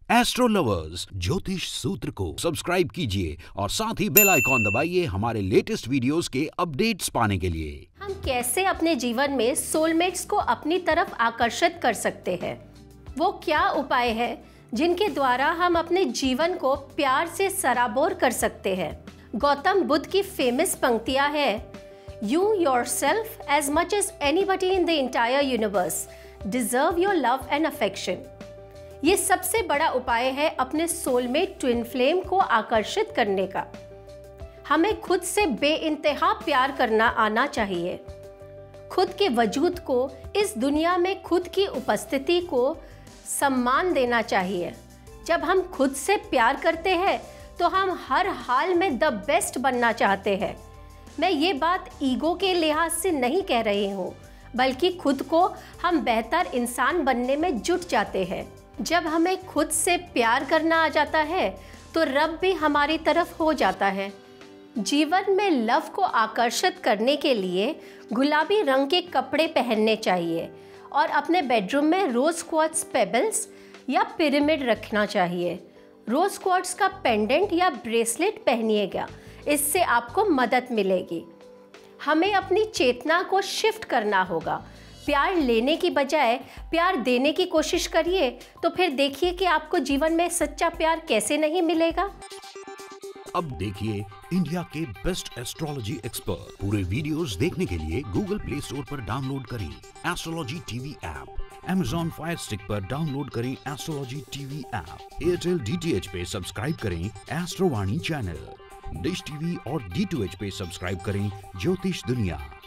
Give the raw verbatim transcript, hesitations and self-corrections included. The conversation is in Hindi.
एस्ट्रो लवर्स ज्योतिष सूत्र को सब्सक्राइब कीजिए और साथ ही बेल आइकॉन दबाइए हमारे लेटेस्ट वीडियोस के अपडेट्स पाने के लिए। हम कैसे अपने जीवन में सोलमेट्स को अपनी तरफ आकर्षित कर सकते हैं? वो क्या उपाय है जिनके द्वारा हम अपने जीवन को प्यार से सराबोर कर सकते हैं? गौतम बुद्ध की फेमस पंक्तियां है, you yourself as much as anybody in the entire universe deserve your love and affection. ये सबसे बड़ा उपाय है अपने सोलमेट ट्विन फ्लेम को आकर्षित करने का। हमें खुद से बेइंतहा प्यार करना आना चाहिए। खुद के वजूद को, इस दुनिया में खुद की उपस्थिति को सम्मान देना चाहिए। जब हम खुद से प्यार करते हैं तो हम हर हाल में द बेस्ट बनना चाहते हैं। मैं ये बात ईगो के लिहाज से नहीं कह रही हूँ, बल्कि खुद को हम बेहतर इंसान बनने में जुट जाते हैं। जब हमें खुद से प्यार करना आ जाता है तो रब भी हमारी तरफ हो जाता है। जीवन में लव को आकर्षित करने के लिए गुलाबी रंग के कपड़े पहनने चाहिए और अपने बेडरूम में रोज क्वार्ट्ज पेबल्स या पिरामिड रखना चाहिए। रोज क्वार्ट्ज का पेंडेंट या ब्रेसलेट पहनिएगा, इससे आपको मदद मिलेगी। हमें अपनी चेतना को शिफ्ट करना होगा। प्यार लेने की बजाय प्यार देने की कोशिश करिए, तो फिर देखिए कि आपको जीवन में सच्चा प्यार कैसे नहीं मिलेगा। अब देखिए इंडिया के बेस्ट एस्ट्रोलॉजी एक्सपर्ट। पूरे वीडियोस देखने के लिए गूगल प्ले स्टोर पर डाउनलोड करें astrology TV app. Amazon fire stick पर डाउनलोड करें astrology TV app. Airtel D T H पे सब्सक्राइब करें एस्ट्रोवाणी चैनल। डिश टीवी और डी टू एच पे सब्सक्राइब करें ज्योतिष दुनिया।